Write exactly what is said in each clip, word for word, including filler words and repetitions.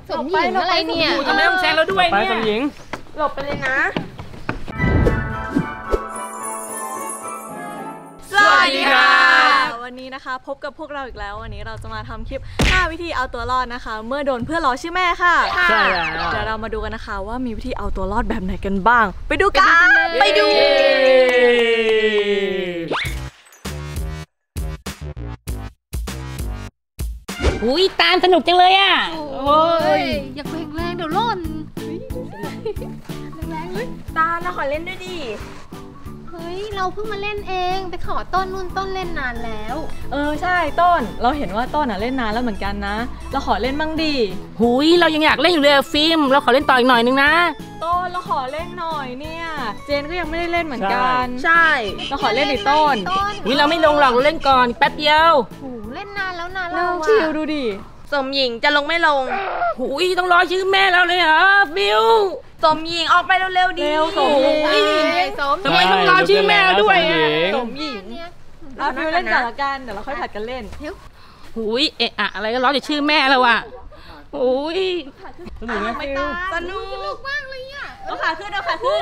สมหญิงอะไรเนี่ยทำไมต้องแซงเราด้วยเนี่ยไปสมหญิงหลบไปเลยนะสวัสดีค่ะวันนี้นะคะพบกับพวกเราอีกแล้ววันนี้เราจะมาทำคลิปห้าวิธีเอาตัวรอดนะคะเมื่อโดนเพื่อนล้อชื่อแม่ค่ะใช่แล้วเดี๋ยวเรามาดูกันนะคะว่ามีวิธีเอาตัวรอดแบบไหนกันบ้างไปดูกันไปดูอุ้ยตาลสนุกจังเลยอ่ะโอ้ยอย่าแรงแรงเดี๋ยวล่นแรงเลยตาเราขอเล่นด้วยดิเฮ้ยเราเพิ่งมาเล่นเองไปขอต้นนู่นต้นเล่นนานแล้วเออใช่ต้นเราเห็นว่าต้นอ่ะเล่นนานแล้วเหมือนกันนะเราขอเล่นบ้างดิหุยเรายังอยากเล่นอยู่เลยฟิล์มเราขอเล่นต่ออีกหน่อยนึงนะต้นเราขอเล่นหน่อยเนี่ยเจนก็ยังไม่ได้เล่นเหมือนกันใช่เราขอเล่นอีกต้นหุยเราไม่ลงหรอกเราเล่นก่อนแป๊บเดียวโอ้เล่นนานแล้วนานแล้วชิวดูดิสมหญิงจะลงไม่ลงหุยต้องรอชื่อแม่เราเลยเหรอฟิวสมหญิงออกไปเร็วๆดีสมหญิงทำไมต้องรอชื่อแม่ด้วยสมหญิงเราฟิวเล่นก่อนละกันเดี๋ยวเราค่อยผัดกันเล่นหุยเอะอะอะไรก็ร้องจากชื่อแม่เราอ่ะหุยสนุกไหมฟิวสนุกมากเลยอ่ะเอาขาขึ้นเอาขาขึ้น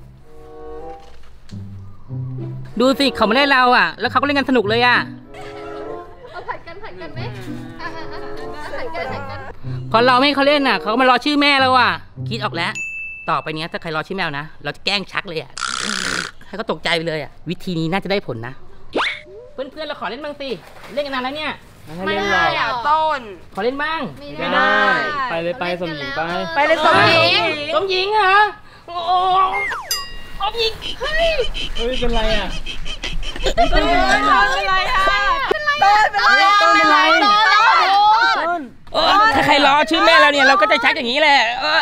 ดูสิเขาไม่ได้เราอ่ะแล้วเขาก็เล่นกันสนุกเลยอ่ะเอาผัดกันผัดกันไหมผัดกันผัดกันพอเราไม่เขาเล่นอ่ะเขามารอชื่อแม่เราอ่ะคิดออกแล้วต่อไปนี้ถ้าใครรอชื่อแมวนะเราจะแกล้งชักเลยอ่ะให้เขาตกใจไปเลยอ่ะวิธีนี้น่าจะได้ผลนะเพื่อนๆเราขอเล่นบ้างสิเล่นกันนานแล้วเนี่ยไม่ได้อ่ะต้นขอเล่นบ้างไม่ได้ไปเลยไปสมหญิงไปไปเลยสมหญิงสมหญิงเหรอโอ้สมหญิงเฮ้ยเฮ้ยเป็นไรอ่ะต้นเป็นไรอ่ะต้นเป็นไรต้นเป็นไรต้นถ้าใครรอชื่อแม่เราเนี่ยเราก็จะชักอย่างนี้แหละ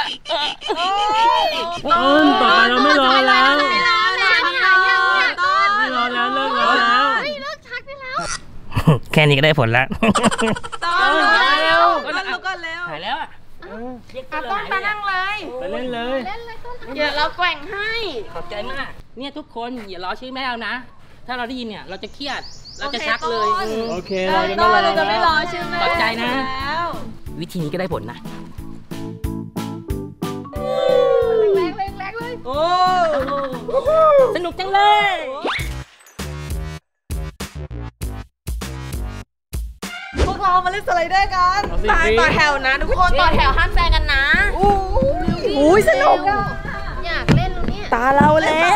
ต้นต่อไปเราไม่รอแล้วไม่รอแล้วไม่รอแล้วเลิกรอแล้วเลิกชักได้แล้วแค่นี้ก็ได้ผลแล้วต้นเร็วต้นลุกก่อนเร็วหายแล้วอ่ะต้นมานั่งเลยไปเล่นเลยเล่นเลยต้นเดี๋ยวเราแกว่งให้ขอบใจมากเนี่ยทุกคนอย่ารอชื่อแม่เรานะถ้าเราได้ยินเนี่ยเราจะเครียดเราจะชักเลยโอเคเราจะไม่รอเราจะไม่รอชื่อแม่ขอบใจนะวิธีนี้ก็ได้ผลนะแรงแรงแรงเลยโอ้สนุกจังเลยพวกเรามาเล่นสไลเดอร์กันตายต่อแถวนะทุกคนต่อแถวห้ามแซงกันนะอู้ยสนุกอ่ะอยากเล่นแล้วเนี่ยตาเราแล้ว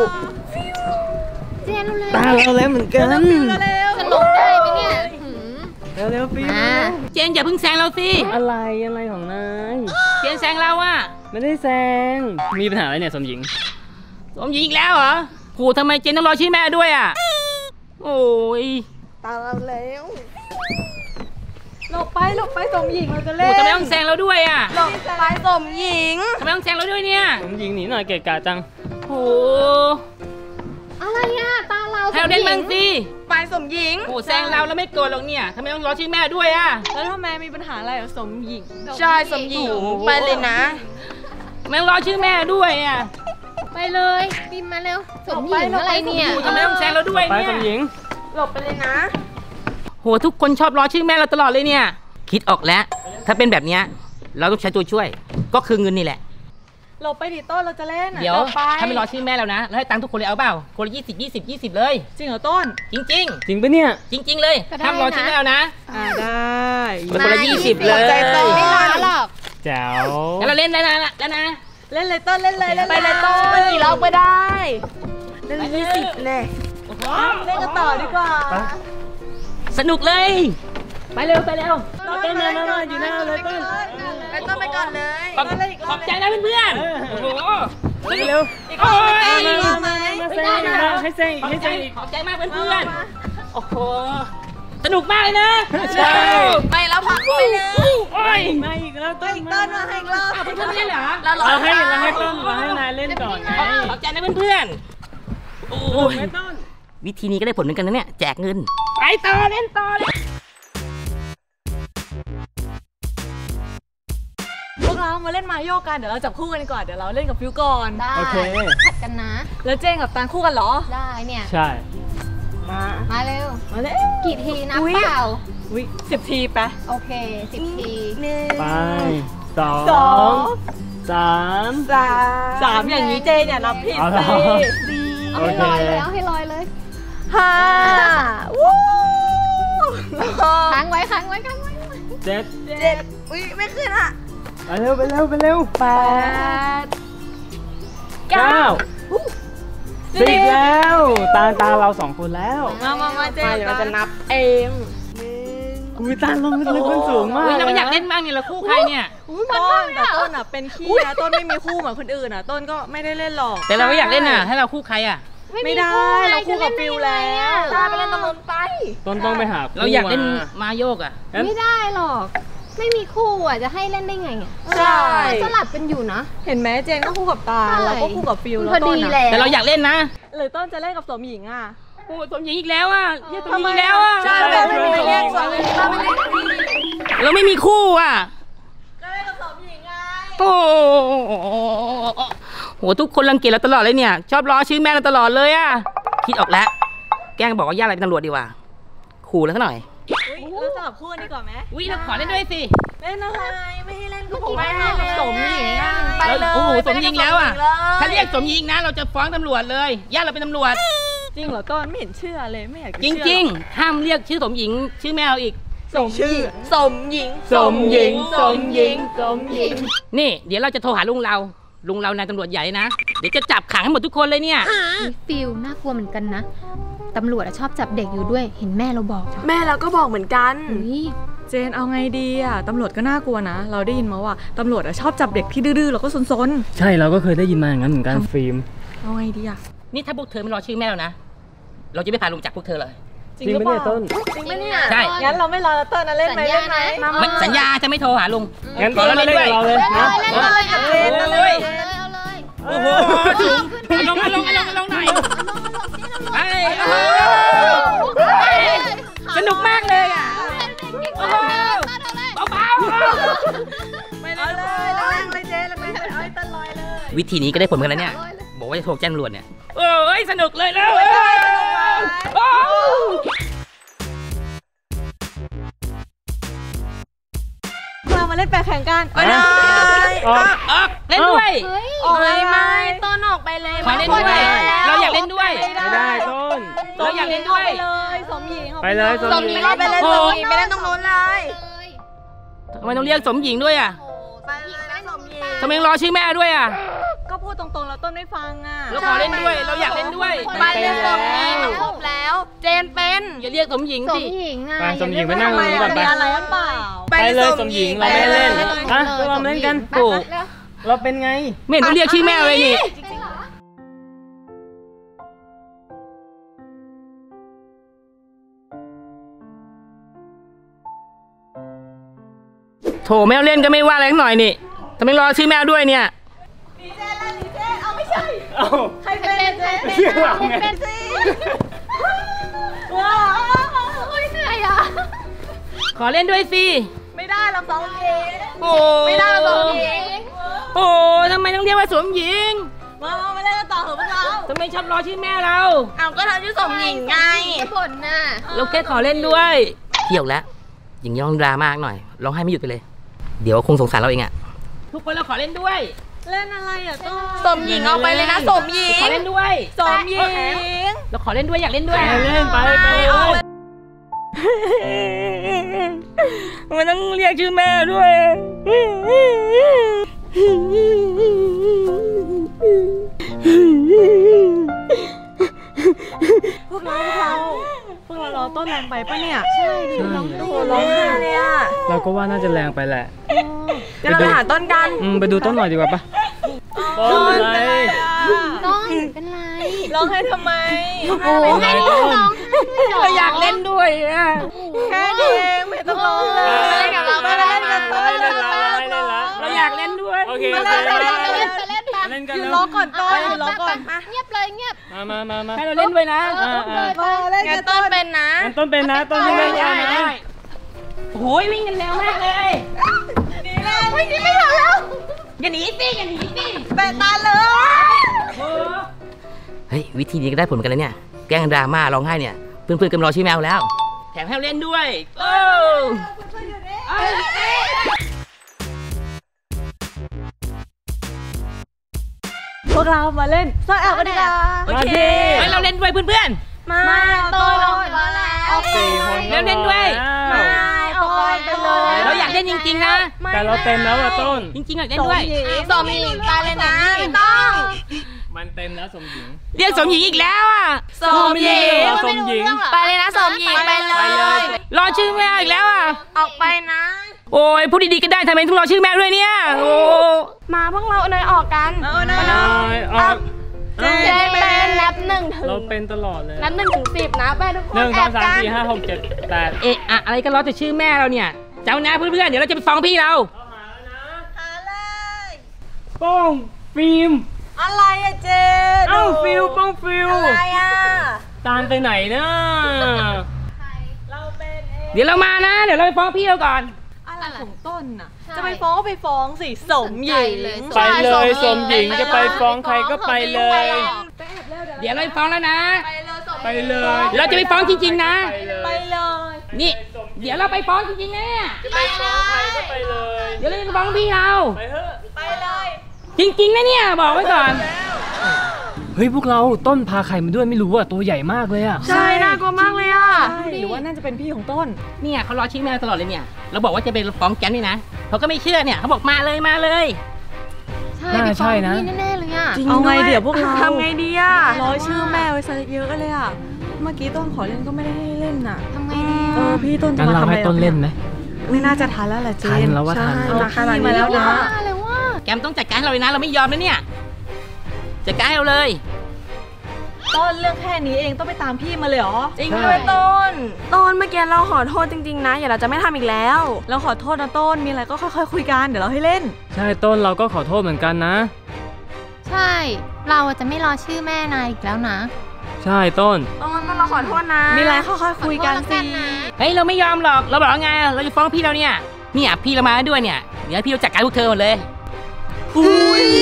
เจนเร็วตาเราแล้วเหมือนกันจะลงได้ไหมเนี่ยเร็วเร็วฟิล์มเจนอย่าเพิ่งแซงเราสิอะไรอะไรของนายเจนแซงเราอ่ะไม่ได้แซงมีปัญหาอะไรเนี่ยสมหญิงสมหญิงอีกแล้วเหรอโหทำไมเจนต้องรอชื่อแม่ด้วยอ่ะโอ้ยตาเราแล้วหลบไปหลบไปสมหญิงเราจะเล่นโหทำไมต้องแซงเราด้วยอ่ะหลบไปสมหญิงทำไมต้องแซงเราด้วยเนี่ยสมหญิงหนีหน่อยเกะกะจังโหอะไรอ่ะตาเราให้เราเล่นบ้างสิไปสมหญิงโอ้แซงเราแล้วไม่โกรธหรอกเนี่ยทำไมต้องรอชื่อแม่ด้วยอ่ะแล้วทำไมมีปัญหาอะไรกับสมหญิงใช่สมหญิงไปเลยนะทำไมต้องรอชื่อแม่ด้วยอ่ะไปเลยบินมาเร็วสมหญิงอะไรเนี่ยทำไมต้องแซงเราด้วยเนี่ยไปสมหญิงหลบไปเลยนะโหทุกคนชอบรอชื่อแม่เราตลอดเลยเนี่ยคิดออกแล้วถ้าเป็นแบบนี้เราต้องใช้ตัวช่วยก็คือเงินนี่แหละหลบไปดิต้นเราจะเล่นเดี๋ยวถ้าไม่รอชื่อแม่แล้วนะแล้วให้ตังค์ทุกคนเลยเอาเปล่าคนละยี่สิบยี่สิบยี่สิบเลยจริงเหรอต้นจริงจริงจริงปะเนี่ยจริงๆเลยห้ามรอชื่อแม่แล้วนะอ่าได้คนละยี่สิบเลยใจต้นไม่รอหรอกแจ๋วงั้นเราเล่นแล้วนะแล้วนะเล่นเลยต้นเล่นเลยไปเลยต้นกี่รอบก็ได้เล่นยี่สิบเลยเล่นกันต่อดีกว่าสนุกเลยไปเร็วไปเร็วต้นมามาอยู่หน้าเลยต้นไปต้นไปก่อนเลยขอบใจนะเพื่อนๆโอ้โหเร็วโอ้ยมามาแซงให้แซงให้แซงขอบใจมากเพื่อนๆโอ้โหสนุกมากเลยนะใช่ไปแล้วพักไปเลยโอ้ยมาอีกแล้วต้นต้นมาให้อีกแล้วเพื่อนๆเล่นเหรอเราให้เราให้ต้นเราให้นายเล่นก่อนขอบใจนะเพื่อนๆโอ้ยวิธีนี้ก็ได้ผลเหมือนกันนะเนี่ยแจกเงินไปต่อเล่นต่อเลยพวกเรามาเล่นมาโยกกันเดี๋ยวเราจับคู่กันก่อนเดี๋ยวเราเล่นกับฟิวก่อนได้ผัดกันนะแล้วเจงกับตาลคู่กันเหรอได้เนี่ยใช่มามาเร็วมาเร็วกี่ทีนับเปล่าอุ้ยสิบทีไปโอเคสิบทีหนึ่งไปสองสองสามสามสามอย่างนี้เจเนี่ยนับผิดเอาสิละเอาโอให้เคลอยเลยเอาให้ลอยเลยห้าวู้ค้างไว้ค้างไว้ค้างไว้เจ็ดเจ็ดอุ้ยไม่ขึ้นอ่ะไปเร็วไปเร็วไปเร็วแปดเก้าสิบแล้วตาตาเราสองคนแล้วมามามาเจมาเดี๋ยวเราจะนับเองอุ้ยตาลงลึกขึ้นสูงมากเฮ้ยเราก็อยากเล่นบ้างเนี่ยเราคู่ใครเนี่ยต้นแต่ต้นอ่ะเป็นขี้นะต้นไม่มีคู่เหมือนคนอื่นอ่ะต้นก็ไม่ได้เล่นหรอกแต่เราก็อยากเล่นน่ะให้เราคู่ใครอ่ะไม่ได้เราคู่กับฟิวแล้วตาไปเล่นตรงนู้นไปต้นต้องไปหาเราอยากเล่นคู่มาโยกอ่ะงั้นไม่ได้หรอก ไม่มีคู่อ่ะจะให้เล่นได้ไงอ่ะใช่สลับกันอยู่นะเห็นไหมเจนก็คู่กับตาใช่เราก็คู่กับฟิวแล้วพอต้ดีนแล้อ่ะวแต่เราอยากเล่นนะหรือต้นจะเล่นกับสมหญิงอ่ะโอ้สมหญิงอีกแล้วอ่ะเรียกสมหญิงอีกแล้วอ่ะใช่แบบไม่มีเรียกสองเราไม่ได้เราไม่มีคู่อ่ะก็เล่นกับสมหญิงไงโอ้โหทุกคนรังเกียจเราตลอดเลยเนี่ย ชอบล้อชื่อแม่เราตลอดเลยอ่ะคิดออกแล้ว แกล้งบอกว่าย่าอะไรเป็นตำรวจดีกว่าขู่แล้วซะหน่อยอุ้ยเราสลับคู่กันดีกว่าไหมอุ้ยเราขอเล่นด้วยสิเล่นอะไรไม่ให้เล่นก็ผมไม่ให้เล่นสมหญิงอ่ะไปเลยโอ้โหสมหญิงแล้วอ่ะไปถ้าเลเรียกสมหญิงนะ เราจะฟ้องตำรวจเลยย่าเราเป็นตำรวจจริงเหรอต้นไม่เห็นเชื่อเลยไม่อยากจะจเชื่อริงๆ ห้ามเรียกชื่อสมหญิง ชื่อแมวอีกสมชื่อสมหญิงสมหญิงสมหญิงสมหญิงนี่ เดี๋ยวเราจะโทรหาลุงเรา ลุงเรานายตำรวจใหญ่นะ เดี๋ยวจะจับขังให้หมดทุกคนเลยเนี่ยฟิลน่ากลัวเหมือนกันนะ ตำรวจอะชอบจับเด็กอยู่ด้วย เห็นแม่เราบอกจ้ะแม่เราก็บอกเหมือนกันเฮ้ยเจนเอาไงดีอ่ะตำรวจก็น่ากลัวนะ เราได้ยินมาว่าตำรวจอะชอบจับเด็กที่ดื้อๆแล้วก็ซนใช่เราก็เคยได้ยินมาอย่างนั้นเหมือนกันฟิล์มๆเอาไงดีอ่ะนี่ถ้าพวกเธอไม่รอชื่อแม่แล้วนะ เราจะไม่พาลุงจับพวกเธอเลยจริงหรือเปล่าต้นจริงปะเนี่ยใช่งั้นเราไม่รอแล้วเต้นนะเล่นไหมสัญญาเล่นไหมนะไม่สัญญาจะไม่โทรหาลุงงั้นต้นมาเล่นกับเราเลยนะเล่นเลยเอาเลยเอาเลยเอาเลยโอ้โหลงลงลงลงหน่อยไปโอ้โหสนุกมากเลยอ่ะโอ้โหเบาไม่เอาเลยแรงเลยเจนแล้วไม่เอาให้เต้นลอยเลยๆวิธีนี้ก็ได้ผลเหมือนกันแล้วเนี่ย บอกว่าจะโทรแจ้งตำรวจเนี่ยโอ้ยสนุกเลยแล้วโอ้เรามาเล่นแปลแข่งกันก็ได้ออกออกเล่นด้วยเฮ้ยออกเลยไหมต้นออกไปเลยขอเล่นด้วย เราอยากเล่นด้วยไม่ได้ต้นเราอยากเล่นด้วยไปเลยสมหญิงไปเลยสสมมหหญิญิงงเราไปเลยสมหญิงไปเล่นตรงนู้นเลยทำไมต้องเรียกสมหญิงด้วยอ่ะไปเลยสมหญิงทำไมต้องรอชื่อแม่ด้วยอ่ะก็พูดตรงๆแล้วต้นไม่ฟังอ่ะเราขอเล่นด้วย เราอยากเล่นด้วยไปเลยสมหญิงครบแล้ว เจนเป็นอย่าเรียกสมหญิงสสิมหญิงอ่ะไปสมหญิงไปนั่งตรงนี้ก่อนไปมีอะไรหรือเปล่าไปเลยสมหญิงเราไม่เล่นอ่ะเรามาเล่นกันโอ้เราเป็นไงไม่เห็นต้องเรียกชื่อแม่เลยนี่ โถไม่เอาเล่นก็ไม่ว่าอะไรสักหน่อยนี่ทำไมรอชื่อแมวด้วยเนี่ยดีเจนแล้วดีเจนเอาไม่ใช่เอ้าใครเป็นใครเป็นเชื่อเราไงเป็นสิว้าวเฮ้ยเหนื่อยอ่ะขอเล่นด้วยสิไม่ได้เราสองหญิงโอ้ไม่ได้สมหญิงโอ้ทำไมต้องเรียกว่าสมหญิงมามาเล่นกันต่อเถอะพวกเราทำไมชอบรอชื่อแม่เราเอาก็ทำชื่อสมหญิงไงบ่นน่ะเราแค่ขอเล่นด้วยเที่ยวแล้วอย่างนี้ต้องดราม่าหน่อยร้องไห้ไม่หยุดไปเลย เดี๋ยวคงสงสารเราเองอะทุกคนเราขอเล่นด้วยเล่นอะไรอ่ะต้นสมหญิงเอาไปเลยนะสมหญิงขอเล่นด้วยสมหญิงเราขอเล่นด้วยอยากเล่นด้วยไปเล่นไปไปเลยมันต้องเรียกชื่อแม่ด้วยพวกเราพวกเราพวกเรารอต้นแรงไปปะเนี่ยใช่โอ้โหร้องไห้เลยอ่ะเราก็ว่าน่าจะแรงไปแหละเดี๋ยวเราไปหาต้นกันอืมไปดูต้นหน่อยดีกว่าปะต้นเป็นไรต้นเป็นไรร้องให้ทำไมโอ้ยให้ร้องเราอยากเล่นด้วยอะแค่นี้เองไม่ต้องร้องเลยมาเล่นกับเราไม่ได้เล่นกันไม่เล่นละไม่เล่นละเราอยากเล่นด้วยโอเคไปโอเคเล่นไปไปเล่นเล่นไปเล่นไปเล่นกันอยู่เร็วรอก่อนต้นอยู่รอก่อนเงียบเลยเงียบมามามามาให้เราเล่นด้วยนะอ่าอ่าเล่นงั้กันนต้นเป็นนะงั้นต้นเป็นนะต้นไม่ได้เล่นได้กันนะได้โอ้ยวิ่งกันเร็วมากเลยนี่แหละไม่นี่ไม่ทันแล้วอย่าหนีสิอย่าหนีสิแปะตาเลยเฮ้ยวิธีนี้ก็ได้ผลเหมือนกันแล้วเนี่ยแกล้งดราม่าร้องไห้เนี่ยเพื่อนๆกำลังรอชื่อแมวแล้วแถมให้เราเล่นด้วยโอ้วกเรามาเล่นซ่อนแอบกันดีกว่าโอเคเฮ้ยเราเล่นด้วยเพื่อนมาโตเรามาแล้วสี่คนๆเล่นเล่นด้วยไม่เอาไปไปเลยเราอยากเล่นจริงๆนะแต่เราเต็มแล้วอะต้นจริงๆอยากเล่นด้วยสมหญิงตายเลยนะต้องมันเต็มแล้วสมหญิงเรียกสมหญิงอีกแล้วอ่ะสมหญิงสมหญิงไปเลยนะสมหญิงไปเลยรอชื่อแม่อีกแล้วอ่ะออกไปนะโอ้ยพูดดีๆก็ได้ทำไมต้องรอชื่อแม่ด้วยเนี่ยโอ้มาพวกเราเนยออกกันเอานะออยออกเจนเป็นนับหนึ่งถึงเราเป็นตลอดเลยนับหนึ่งถึงสิบนะไปทุกคนหนึ่งสแอองบสามกันสี่ห้าหกเจ็ดแปดเอะอะอะไรก็รอแต่ชื่อแม่เราเนี่ยเจ้านะเพื่อนๆเดี๋ยวเราจะไปฟ้องพี่เราป้องฟิล์มอะไรอะเจนเอ้าฟิลป้องฟิลอะไรอะตาลไปไหนนะเราเป็นเองเดี๋ยวเรามานะ เดี๋ยวเราไปฟ้องพี่เราก่อนอะไรของต้นน่ะจะไปฟ้องก็ไปฟ้องสิสมหญิงไปเลยสมหญิงจะไปฟ้องใครก็ไปเลยเดี๋ยวเราไปฟ้องแล้วนะไปเลยเราจะไปฟ้องจริงๆนะไปเลยนี่ เดี๋ยวเราไปฟ้องจริงๆนะเนี่ยไปฟ้องใครก็ไปเลยเดี๋ยวเราจะไปฟ้องพี่เราไปเถอะไปเลยจริงๆนะเนี่ยบอกไว้ก่อนเฮ้ยพวกเราต้นพาใครมาด้วยไม่รู้อะตัวใหญ่มากเลยอะใช่น่ากลัวมากเลยอ่ะหรือว่าน่าจะเป็นพี่ของต้นเนี่ยเขารอชื่อแม่ตลอดเลยเนี่ย เราบอกว่าจะไปฟ้องแก๊งนี่นะเขาก็ไม่เชื่อเนี่ยเขาบอกมาเลยมาเลยใช่ไปฟ้องพี่แน่ๆเลยอ่ะเอาไงเดี๋ยวพวกเราทำไงดีอ่ะร้อยชื่อแม่ไว้ซะเยอะเลยอ่ะ เมื่อกี้ต้นขอเล่นก็ไม่ได้ให้เล่นน่ะทำไงดีเออพี่ต้นจะงั้นมาเราทำอะไรให้ต้นเล่นไหมไม่น่าจะทันแล้วแหละเจนทันแล้วว่าทันใช่เอาพี่มาแล้วนะว่าเลยว่าแกมต้องจัดการให้เราเลยนะ เราไม่ยอมนะเนี่ย จัดการให้เราเลยต้นเรื่องแค่นี้เองต้องไปตามพี่มาเลยเหรอจริงด้วยต้น ต้นเมื่อกี้เราขอโทษจริงๆนะอย่าเราจะไม่ทำอีกแล้วเราขอโทษนะต้นมีอะไรก็ค่อยๆคุยกันเดี๋ยวเราให้เล่นใช่ต้นเราก็ขอโทษเหมือนกันนะใช่ เราจะไม่รอชื่อแม่นายอีกแล้วนะใช่ต้นต้นต้นเราขอโทษนะมีอะไรค่อยๆคุยกันขอโทษสิแล้วนะเฮ้ยเราไม่ยอมหรอก เราบอกแล้วไง เราจะฟ้องพี่เราเนี่ย เนี่ยพี่เรามาด้วยเนี่ย เดี๋ยวให้พี่เราจัดการพวกเธอหมดเลยอุ้ย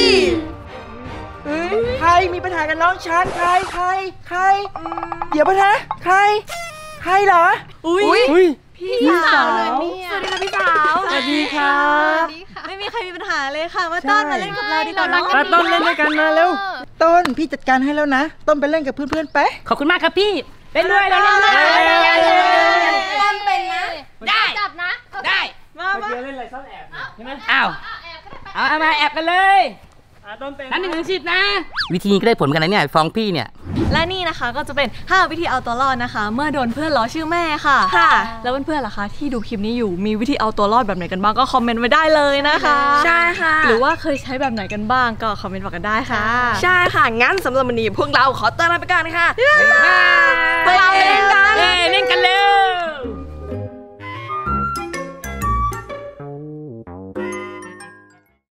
ใครมีปัญหากับน้องฉันใครใครใคร เดี๋ยวปัญหาใคร ใครเหรออุ้ยอุ้ยพี่สาวเลยเนี่ยสวัสดีค่ะพี่สาวสวัสดีครับดีค่ะไม่มีใครมีปัญหาเลยค่ะมาต้นมาเล่นกับเราดีกว่าเราเนาะรักกัต้นเล่นด้วยกันมาเร็วต้นพี่จัดการให้แล้วนะ ต้นไปเล่นกับเพื่อนๆไปขอบคุณมากครับพี่ เล่นด้วยเราเล่นด้วยต้นเป็นนะได้จับนะได้มาเมื่อมากี้เล่นอะไรซ่อนแอบใช่ไหมอ้าว เอาเอามาแอบกันเลยอ่ะต้นเป็นนับหนึ่งถึงสิบนะ วิธีนี้ก็ได้ผลเหมือนกันนะเนี่ย ฟ้องพี่เนี่ยและนี่นะคะก็จะเป็นห้าวิธีเอาตัวรอดนะคะ เมื่อโดนเพื่อนล้อชื่อแม่ค่ะค่ะแล้วเพื่อนๆล่ะคะที่ดูคลิปนี้อยู่มีวิธีเอาตัวรอดแบบไหนกันบ้างก็คอมเมนต์ไว้ได้เลยนะคะใช่ค่ะหรือว่าเคยใช้แบบไหนกันบ้างก็คอมเมนต์บอกกันได้ค่ะใช่ค่ะ งั้นสำหรับวันนี้พวกเราขอตัวลาไปก่อนค่ะพวกเราไปเล่นกันเอ้ยเล่นกันเร็